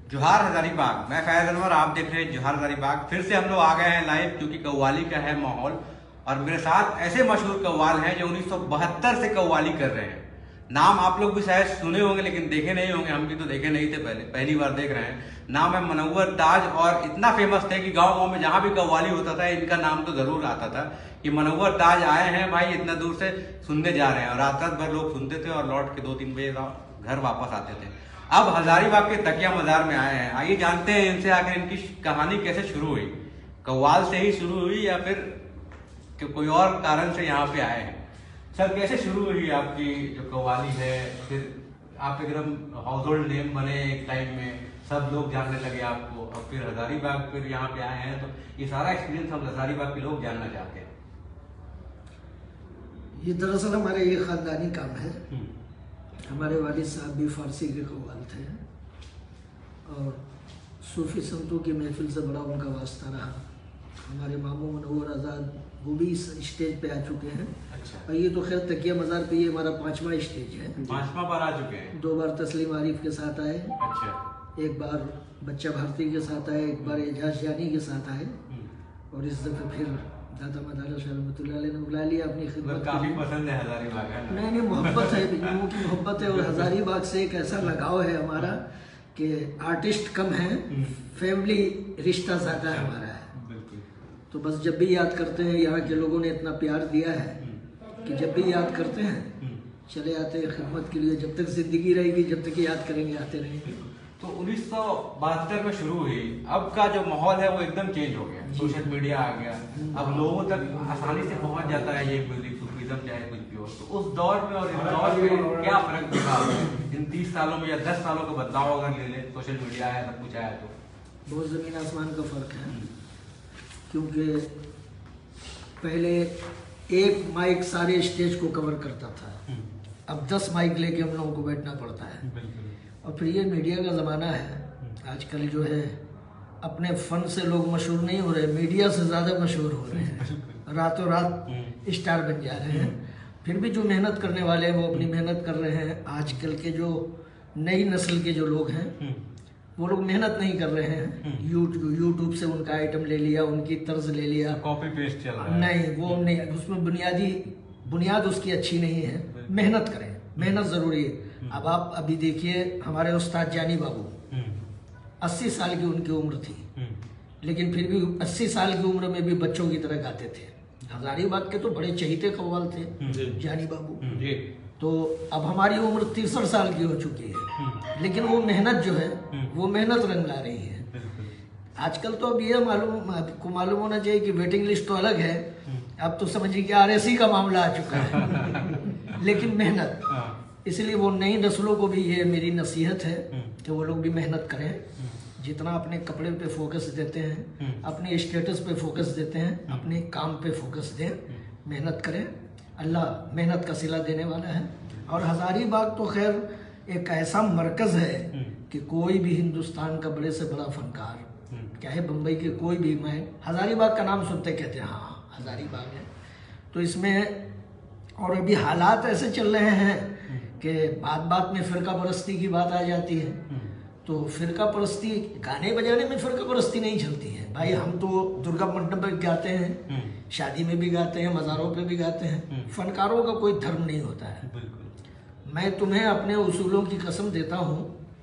जोहार हजारीबाग। मैं फैज अनवर, आप देख रहे हैं जोहार हजारीबाग। फिर से हम लोग आ गए हैं लाइव, क्योंकि कव्वाली का है माहौल और मेरे साथ ऐसे मशहूर कव्वाल हैं जो 1972 से कव्वाली कर रहे हैं। नाम आप लोग भी शायद सुने होंगे लेकिन देखे नहीं होंगे, हम भी तो देखे नहीं थे, पहली बार देख रहे हैं। नाम है मुनव्वर ताज और इतना फेमस थे कि गाँव में जहाँ भी कव्वाली होता था इनका नाम तो जरूर आता था कि मुनव्वर ताज आए हैं भाई, इतना दूर से सुनने जा रहे हैं। और रात भर लोग सुनते थे और लौट के 2-3 बजे घर वापस आते थे। अब हजारीबाग के तकिया मजार में आए हैं। आइए जानते हैं इनसे आखिर इनकी कहानी कैसे शुरू हुई। कव्वाल से ही शुरू हुई या फिर कोई और कारण से यहाँ पे आए हैं? सर, कैसे शुरू हुई आपकी जो कव्वाली है? फिर आप एकदम हाउस होल्ड नेम बने एक टाइम में, सब लोग जानने लगे आपको, और फिर हजारीबाग फिर यहाँ पे आए हैं, तो ये सारा एक्सपीरियंस हम हजारीबाग के लोग जानना चाहते हैं। ये दरअसल हमारे ये खानदानी काम है। हमारे वालिद साहब भी फारसी के कव्वाल थे और सूफी संतों की महफिल से बड़ा उनका वास्ता रहा। हमारे मामू मुनव्वर आज़ाद वो भी इस स्टेज पे आ चुके हैं। अच्छा। और ये तो खैर तकिया मज़ार पे ये हमारा 5वां स्टेज है। 5वां बार आ चुके हैं। 2 बार तस्लीम आरिफ के साथ आए। अच्छा। एक बार बच्चा भारती के साथ आए, एक बार एजाज जानी के साथ आए और इस दफ़े फिर दादा मदारा शाह रहमतुल्लाह अलैह ने बुला लिया अपनी खिदमत। काफी पसंद है हजारीबाग, है ना? नहीं, मोहब्बत है, लोगों की मोहब्बत है। और हजारीबाग से एक ऐसा लगाव है हमारा कि आर्टिस्ट कम है, फैमिली रिश्ता ज़्यादा है हमारा है। तो बस जब भी याद करते हैं, यहाँ के लोगों ने इतना प्यार दिया है कि जब भी याद करते हैं चले आते हैं खिदमत के लिए। जब तक जिंदगी रहेगी, जब तक याद करेंगे, आते रहेंगे। तो 1972 में शुरू हुई, अब का जो माहौल है वो एकदम चेंज हो गया। सोशल मीडिया आ गया, अब लोगों तक आसानी से पहुंच जाता है ये म्यूजिक, सूफीज़म चाहे कुछ भी हो। तो उस दौर में और इस दौर में क्या फर्क दिखा इन 30 सालों में या 10 सालों का बदलाव अगर ले ले? सोशल मीडिया आया, सब कुछ आया, तो बहुत ज़मीन आसमान का फ़र्क है। क्योंकि पहले एक माइक सारे स्टेज को कवर करता था, अब 10 माइक लेके हम लोगों को बैठना पड़ता है। और फिर ये मीडिया का ज़माना है। आजकल जो है अपने फ़न से लोग मशहूर नहीं हो रहे, मीडिया से ज़्यादा मशहूर हो रहे हैं, रातों रात स्टार बन जा रहे हैं। फिर भी जो मेहनत करने वाले हैं वो अपनी मेहनत कर रहे हैं। आजकल के जो नई नस्ल के जो लोग हैं वो लोग मेहनत नहीं कर रहे हैं। यूट्यूब से उनका आइटम ले लिया, उनकी तर्ज ले लिया, कॉपी पेस्ट चल रहा है। नहीं, वो नहीं, उसमें बुनियाद उसकी अच्छी नहीं है। मेहनत करें, मेहनत ज़रूरी है। अब आप अभी देखिए, हमारे उस्ताद जानी बाबू 80 साल की उनकी उम्र थी, लेकिन फिर भी 80 साल की उम्र में भी बच्चों की तरह गाते थे। हजारीबाग के तो बड़े चहीते कव्वाल थे जानी बाबू। तो अब हमारी उम्र 63 साल की हो चुकी है, लेकिन वो मेहनत जो है वो मेहनत रंग ला रही है। आजकल तो अब ये आपको मालूम होना चाहिए कि वेटिंग लिस्ट तो अलग है, अब तो समझिए कि RSC का मामला आ चुका है। लेकिन मेहनत, इसलिए वो नई नस्लों को भी ये मेरी नसीहत है कि वो लोग भी मेहनत करें। जितना अपने कपड़े पे फोकस देते हैं, अपने स्टेटस पे फोकस देते हैं, अपने काम पे फोकस दें, मेहनत करें। अल्लाह मेहनत का सिला देने वाला है। और हजारीबाग तो खैर एक ऐसा मरकज़ है कि कोई भी हिंदुस्तान का बड़े से बड़ा फनकार, चाहे बम्बई के कोई भी, मैं हजारीबाग का नाम सुनते कहते हैं हाँ हजारीबाग है। तो इसमें और अभी हालात ऐसे चल रहे हैं कि बात में फ़िरका परस्ती की बात आ जाती है। तो फ़िरका परस्ती, गाने बजाने में फ़िरका परस्ती नहीं चलती है भाई। हम तो दुर्गा मंडप पे गाते हैं, शादी में भी गाते हैं, मज़ारों पे भी गाते हैं। फनकारों का कोई धर्म नहीं होता है। मैं तुम्हें अपने उसूलों की कसम देता हूँ,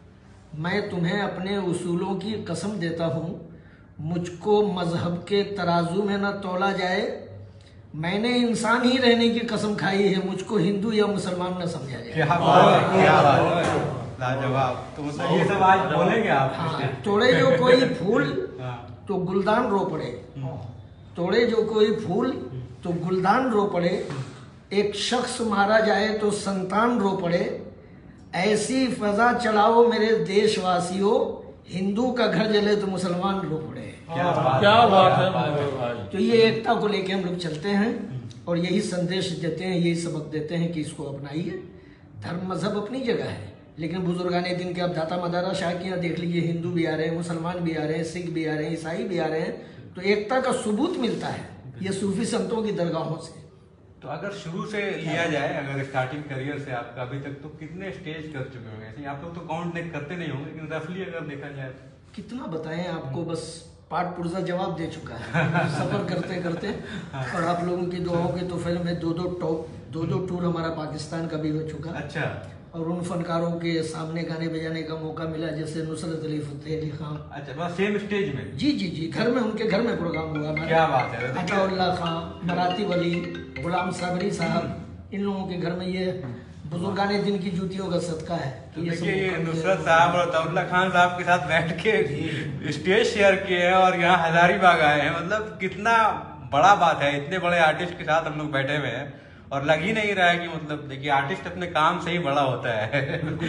मैं तुम्हें अपने उसूलों की कसम देता हूँ, मुझको मजहब के तराजू में न तोला जाए। मैंने इंसान ही रहने की कसम खाई है, मुझको हिंदू या मुसलमान न समझा जाए। क्या बात है, लाजवाब। तो ये सब आज बोलेंगे आप? हाँ, तोड़े जो कोई फूल तो गुलदान रो पड़े, तोड़े जो कोई फूल तो गुलदान रो पड़े, एक शख्स मारा जाए तो संतान रो पड़े। ऐसी फजा चढ़ाओ मेरे देशवासियों, हिंदू का घर जले तो मुसलमान रो पड़े। क्या बात है। तो ये एकता को लेके हम लोग चलते हैं और यही संदेश देते हैं, यही सबक देते हैं कि इसको अपनाइए। धर्म मजहब अपनी जगह है, लेकिन बुजुर्गाने दिन के अब दाता मदारा शाह के यहाँ देख लीजिए, हिंदू भी आ रहे हैं, मुसलमान भी आ रहे हैं, सिख भी आ रहे हैं, ईसाई भी आ रहे हैं। तो एकता का सबूत मिलता है ये सूफी संतों की दरगाहों से। तो अगर शुरू से लिया जाए, अगर स्टार्टिंग करियर से आपका अभी तक, तो कितने स्टेज कर चुके होंगे? ऐसे आप लोग तो काउंट नहीं करते नहीं होंगे, लेकिन रफली अगर देखा जाए तो कितना बताएं आपको, बस पाठ पुर्जा जवाब दे चुका है सफर करते करते। और आप लोगों की दुआओं की तो फिल्म में दो टूर हमारा पाकिस्तान का भी हो चुका। अच्छा। और उन फनकारों के सामने गाने बजाने का मौका मिला, जैसे नुसरत अली फतेह अली खान। अच्छा, बस सेम स्टेज में? जी जी जी, घर में, उनके घर में प्रोग्राम हुआ हमारा। क्या बात है। अताउल्लाह खान, मराती वली, गुलाम साबरी साहब, इन लोगों के घर में, ये बुजुर्गाने दिन की जूतियों का सदका है। तो देखिए, ये नुसरत साहब और अताउल्लाह खान साहब के साथ बैठ के स्टेज शेयर किए हैं और यहाँ हजारीबाग आए हैं, मतलब कितना बड़ा बात है। इतने बड़े आर्टिस्ट के साथ हम लोग बैठे हुए हैं और लग ही नहीं रहा है कि, मतलब देखिए, आर्टिस्ट अपने काम से ही बड़ा होता है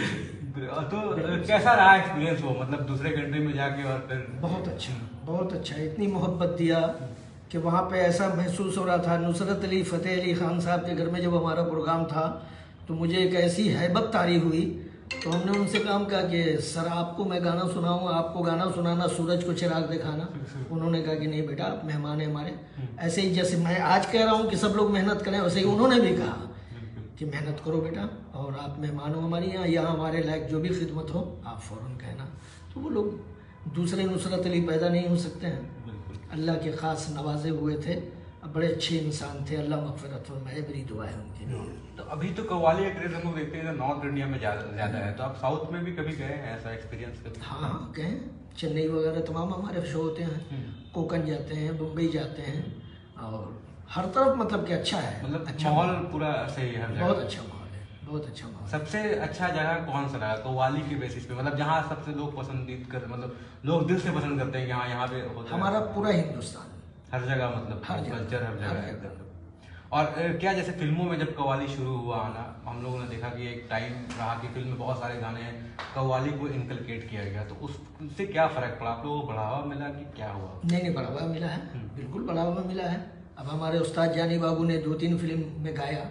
तो कैसा रहा एक्सपीरियंस वो, मतलब दूसरे कंट्री में जाके? और फिर बहुत अच्छा, बहुत अच्छा। इतनी मोहब्बत दिया कि वहाँ पे ऐसा महसूस हो रहा था। नुसरत अली फतेह अली खान साहब के घर में जब हमारा प्रोग्राम था तो मुझे एक ऐसी हैबत तारी हुई, तो हमने उनसे काम कहा कि सर आपको मैं गाना सुनाऊंगा, आपको गाना सुनाना, सूरज को चिराग दिखाना। उन्होंने कहा कि नहीं बेटा, आप मेहमान हैं हमारे। ऐसे ही जैसे मैं आज कह रहा हूँ कि सब लोग मेहनत करें, वैसे ही उन्होंने भी कहा कि मेहनत करो बेटा, और आप मेहमान हो हमारे यहाँ हमारे लायक जो भी खिदमत हो आप फ़ौरन कहना। तो वो लोग दूसरे नुसरत अली पैदा नहीं हो सकते हैं, अल्लाह के ख़ास नवाजे हुए थे, बड़े अच्छे इंसान थे, अल्लाह मग़फ़िरत फरमाए, मेरी दुआ है उनकी। तो अभी तो कव्वाली का क्रेज़ हम लोग देखते हैं नॉर्थ इंडिया में ज़्यादा है, तो आप साउथ में भी कभी गए हैं? ऐसा एक्सपीरियंस कभी? हाँ गए, चेन्नई वगैरह तमाम हमारे शो होते हैं, कोकन जाते हैं, मुंबई जाते हैं, और हर तरफ मतलब कि अच्छा है, मतलब अच्छा माहौल पूरा सही है हर जगह? बहुत अच्छा माहौल है, बहुत अच्छा माहौल। सबसे अच्छा जगह कौन सा लगा कव्वाली के बेसिस पे, मतलब जहाँ सबसे लोग पसंदीद कर, मतलब लोग दिल से पसंद करते हैं कि हाँ यहाँ पे होता है? हमारा पूरा हिंदुस्तान, हर जगह, मतलब हर जगह, कल्चर हर हर जगह। जगह। और क्या जैसे फिल्मों में जब कव्वाली शुरू हुआ आना, हम लोगों ने देखा कि एक टाइम रहा कि फिल्म में बहुत सारे गाने हैं, कव्वाली को इनकलकेट किया गया, तो उससे क्या फर्क पड़ा? आप लोगों को बढ़ावा मिला कि क्या हुआ? नहीं बढ़ावा मिला है, बिल्कुल बढ़ावा मिला है। अब हमारे उस्ताद जानी बाबू ने 2-3 फिल्म में गाया,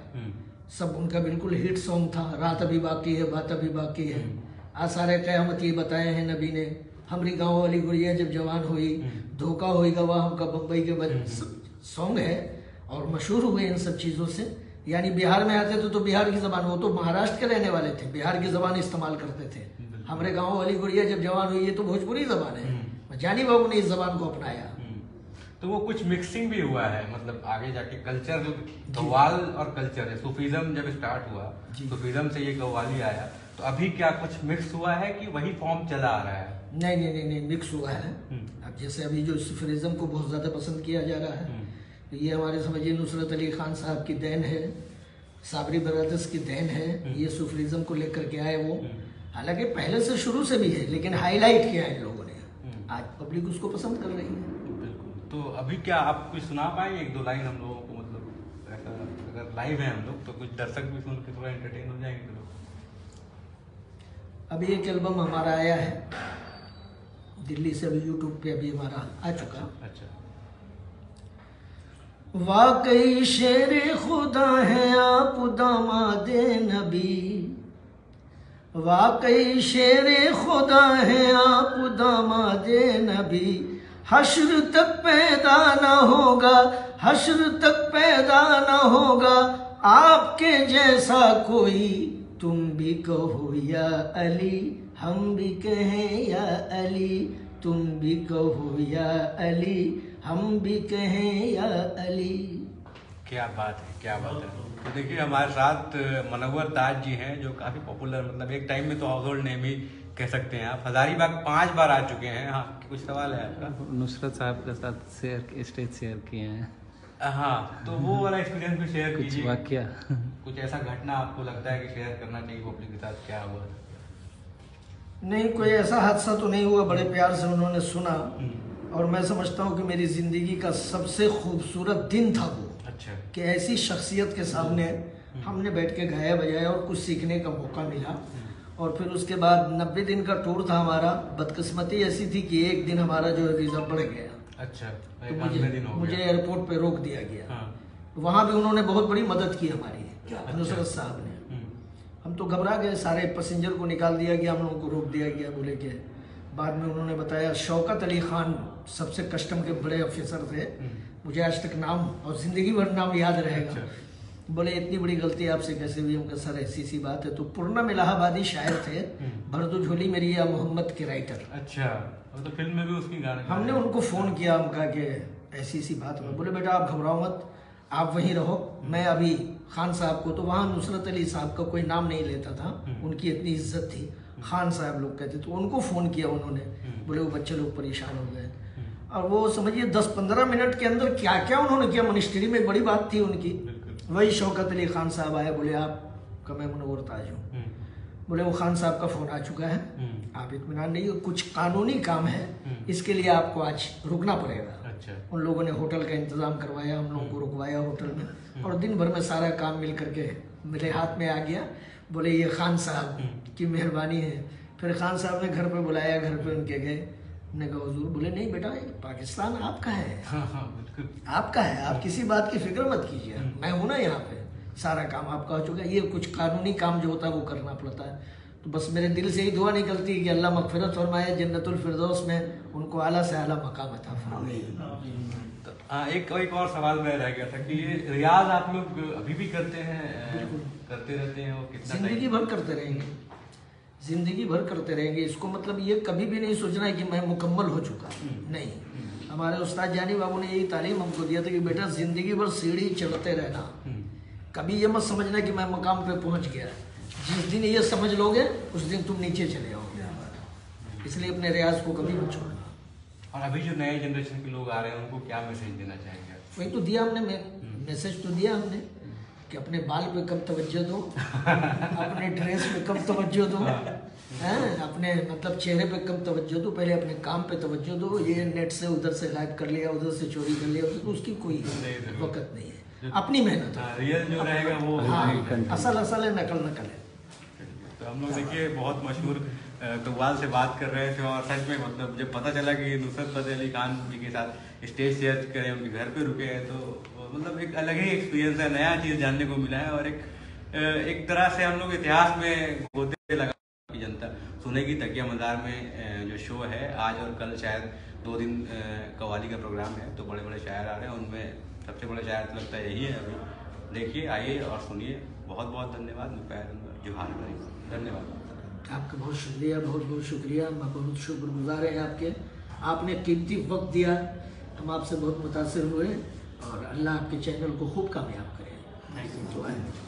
सब उनका बिल्कुल हिट सॉन्ग था। रात अभी बाकी है, बात अभी बाकी है, आसारे क़यामत ये बताए हैं नबी ने, हमरी गाँव वाली गुड़िया जब जवान हुई, धोखा होएगा वह हमका बम्बई के बज, सॉन्ग है और मशहूर हुए इन सब चीज़ों से। यानी बिहार में आते थे तो बिहार की ज़बान, वो तो महाराष्ट्र के रहने वाले थे, बिहार की ज़बान इस्तेमाल करते थे। हमारे गाँव वाली गुड़िया जब जवान हुई, ये तो भोजपुरी ज़बान है, जानी बाबू ने इस ज़बान को अपनाया। तो वो कुछ मिक्सिंग भी हुआ है, मतलब आगे जाके कल्चर, जो कव्वाल और कल्चर है, सूफीज़म जब स्टार्ट हुआ, सूफीज़म से ये कव्वाली आया, तो अभी क्या कुछ मिक्स हुआ है कि वही फॉर्म चला आ रहा है? नहीं, मिक्स हुआ है। अब जैसे अभी जो सूफीज़म को बहुत ज़्यादा पसंद किया जा रहा है, तो ये हमारे समझिए नुसरत अली खान साहब की देन है, साबरी ब्रदर्स की देन है, ये सूफीज़म को लेकर के आए वो। हालांकि पहले से शुरू से भी है, लेकिन हाईलाइट किया इन लोगों ने, आज पब्लिक उसको पसंद कर रही है। तो अभी क्या आप कुछ सुना पाएंगे 1-2 लाइन हम लोगों को, मतलब ऐसा अगर लाइव है हम लोग तो कुछ दर्शक भी सुन के थोड़ा एंटरटेन हो जाएंगे लोग। अभी एक एल्बम हमारा आया है दिल्ली से, अभी यूट्यूब पे अभी हमारा आ चुका। अच्छा। वाकई शेर खुदा है आप दामादे नबी, वाकई शेर खुदा है आप दामादे नबी, हश्र तक पैदा ना होगा, हश्र तक पैदा ना होगा आपके जैसा कोई, तुम भी कहो या अली, हम भी कहें या अली, तुम भी कहो या अली, हम भी कहें या अली। क्या बात है, क्या बात है। तो देखिए हमारे साथ मनव्वर ताज जी हैं, जो काफ़ी पॉपुलर, मतलब एक टाइम में तो हाउस होल्ड नेम ही कह सकते हैं आप। हजारीबाग 5 बार आ चुके हैं। हाँ, कुछ सवाल है आपका? नुसरत साहब के साथ स्टेज शेयर किए हैं। हाँ, तो वो वाला एक्सपीरियंस भी शेयर कीजिए। कुछ वाकया, कुछ ऐसा घटना आपको लगता है कि शेयर करना चाहिए पब्लिक के साथ, क्या हुआ? नहीं, कोई ऐसा हादसा तो नहीं हुआ, बड़े प्यार से उन्होंने सुना, और मैं समझता हूँ कि मेरी ज़िंदगी का सबसे खूबसूरत दिन था वो। अच्छा। कि ऐसी शख्सियत के सामने हमने बैठ के गाया बजाया और कुछ सीखने का मौका मिला। और फिर उसके बाद 90 दिन का टूर था हमारा। बदकिस्मती ऐसी थी कि एक दिन हमारा जो है वीज़ा बढ़ गया। अच्छा, तो मुझे एयरपोर्ट पे रोक दिया गया। हाँ। वहाँ भी उन्होंने बहुत बड़ी मदद की हमारी, नुसरत साहब ने। हम तो घबरा गए, सारे पैसेंजर को निकाल दिया गया, हम लोगों को रोक दिया गया। बोले कि बाद में उन्होंने बताया, शौकत अली खान सबसे कस्टम के बड़े ऑफिसर थे, मुझे आज तक नाम और ज़िंदगी भर नाम याद रहेगा। बोले इतनी बड़ी गलती आपसे कैसे हुई? हमका सर ऐसी सी बात है। तो पूर्णम इलाहाबादी शायर थे, भरदू झोली मेरी या मोहम्मद के राइटर। अच्छा, तो फिल्म में भी उसकी गाने हमने उनको फोन किया, हम कहा कि ऐसी सी बात है। बोले बेटा आप घबराओ मत, आप वहीं रहो, मैं अभी खान साहब को, तो वहाँ नुसरत अली साहब का कोई नाम नहीं लेता था, उनकी इतनी इज्जत थी, खान साहब लोग कहते, तो उनको फ़ोन किया उन्होंने। बोले वो बच्चे लोग परेशान हो गए, और वो समझिए 10-15 मिनट के अंदर क्या क्या उन्होंने किया। मिनिस्ट्री में बड़ी बात थी उनकी। वही शौकत अली खान साहब आए, बोले आपका मैं मुनव्वर ताज हूँ। बोले वो खान साहब का फ़ोन आ चुका है, आप इत्मीनान नहीं, कुछ कानूनी काम है, इसके लिए आपको आज रुकना पड़ेगा। अच्छा। उन लोगों ने होटल का इंतज़ाम करवाया, हम लोगों को रुकवाया होटल में, और दिन भर में सारा काम मिल करके मेरे हाथ में आ गया। बोले ये खान साहब की मेहरबानी है। फिर खान साहब ने घर पे बुलाया, घर पे उनके गए, ने कहा हुजूर। बोले नहीं बेटा, पाकिस्तान आपका है, आपका है, आप किसी बात की फिक्र मत कीजिए, मैं हूं ना यहाँ पे, सारा काम आपका हो चुका है, ये कुछ कानूनी काम जो होता है वो करना पड़ता है। तो बस मेरे दिल से ही दुआ निकलती है कि अल्लाह मगफिरत फरमाए, जन्नतुल फिरदौस में उनको आला से आला मकाम अता फरमाए। एक और सवाल में रह गया था कि ये रियाज आप लोग अभी भी करते हैं? करते रहते हैं, और कितना जिंदगी भर करते रहेंगे, जिंदगी भर करते रहेंगे। इसको मतलब ये कभी भी नहीं सोचना है कि मैं मुकम्मल हो चुका, नहीं। हमारे उस्ताद जानी बाबू ने यही तालीम हमको दिया था कि बेटा जिंदगी भर सीढ़ी चढ़ते रहना, कभी ये मत समझना कि मैं मकाम पे पहुंच गया। जिस दिन ये समझ लोगे उस दिन तुम नीचे चले आओगे। इसलिए अपने रियाज को कभी मत छोड़ना। और अभी जो नए जनरेशन के लोग आ रहे हैं उनको क्या मैसेज देना चाहेंगे? वही तो दिया हमने, मैसेज तो दिया हमने कि अपने बाल पे कम तवज्जो दो, अपने ड्रेस पे कम तवज्जो दो, हैं, अपने मतलब चेहरे पे कम तवज्जो दो, पहले अपने काम पे तवज्जो दो। ये नेट से उधर से गायब कर लिया, उधर से चोरी कर लिया, तो उसकी कोई वक्त नहीं है। अपनी मेहनत रियल जो रहेगा वो असल है, नकल है। तो हम लोग देखिए बहुत मशहूर कव्वाल से बात कर रहे थे, और सच में मतलब जब पता चला कि नुसरत फतेह अली खान जी के साथ स्टेज शेयर करें, उनके घर पे रुके हैं, तो मतलब एक अलग ही एक्सपीरियंस है, नया चीज़ जानने को मिला है। और एक तरह से हम लोग इतिहास में गोते लगा की जनता सुनेगी। तकिया मज़ार में जो शो है आज और कल, शायद 2 दिन कव्वाली का प्रोग्राम है, तो बड़े बड़े शायर आ रहे हैं, उनमें सबसे बड़ा शायर तो लगता है यही है। अभी देखिए, आइए और सुनिए। बहुत बहुत धन्यवाद, जोहार भाई, धन्यवाद आपका, बहुत शुक्रिया, बहुत बहुत शुक्रिया। मैं बहुत शुक्रगुजार है आपके, आपने कीमती वक्त दिया, हम आपसे बहुत मुतासिर हुए, और अल्लाह आपके चैनल को खूब कामयाब करे। Thank you.